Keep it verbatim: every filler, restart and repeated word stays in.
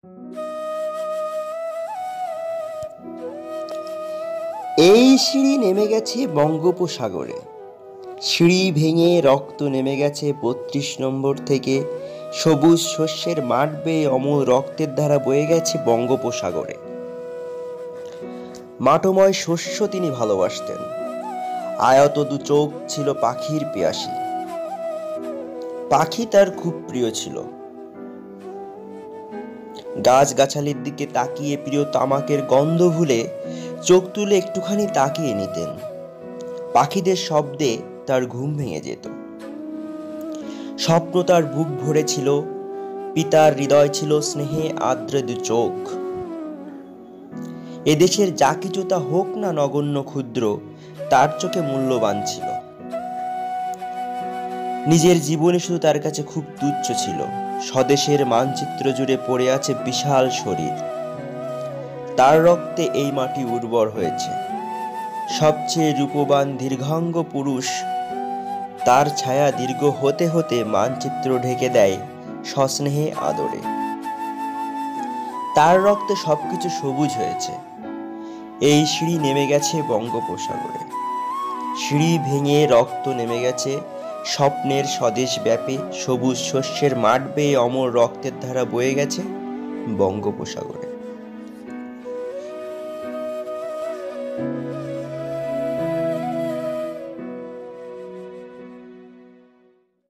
এই সিঁড়ি নেমে গেছে বঙ্গোপসাগরে। সিঁড়ি ভেঙে রক্ত নেমে গেছে বত্রিশ নম্বর থেকে। সবুজ শস্যের মাঠ বেয়ে অমল রক্তের ধারা বয়ে গেছে বঙ্গোপসাগরে। মাঠময় শস্য তিনি ভালোবাসতেন। আয়ত দু চোখ ছিল পাখির পিয়াসী। পাখি তার খুব প্রিয় ছিল। গাছগাছালির দিকে তাকিয়ে প্রিয় তামাকের গন্ধ ভুলে চোখ তুলে একটুখানি তাকিয়ে নিতেন। পাখিদের শব্দে তার ঘুম ভেঙে যেত। স্বপ্ন তার বুক ভরে ছিল, পিতার হৃদয় ছিল স্নেহে আর্দ্র দু চোখ। এদেশের যা কিছু তা হোক না নগণ্য ক্ষুদ্র, তার চোখে মূল্যবান ছিল। নিজের জীবনে শুধু তার কাছে খুব তুচ্ছ ছিল। স্বদেশের মানচিত্র জুড়ে পড়ে আছে বিশাল শরীর। তার রক্তে এই মাটি উর্বর হয়েছে। সবচেয়ে রূপবান দীর্ঘাঙ্গ পুরুষ, তার ছায়া দীর্ঘ হতে হতে মানচিত্র ঢেকে দেয় সস্নেহে আদরে। তার রক্তে সবকিছু সবুজ হয়েছে। এই সিঁড়ি নেমে গেছে বঙ্গোপসাগরে। সিঁড়ি ভেঙে রক্ত নেমে গেছে স্বপ্নের স্বদেশ ব্যাপী। সবুজ শস্যের মাঠ বেয়ে অমর রক্তের ধারা বয়ে গেছে বঙ্গোপসাগরে।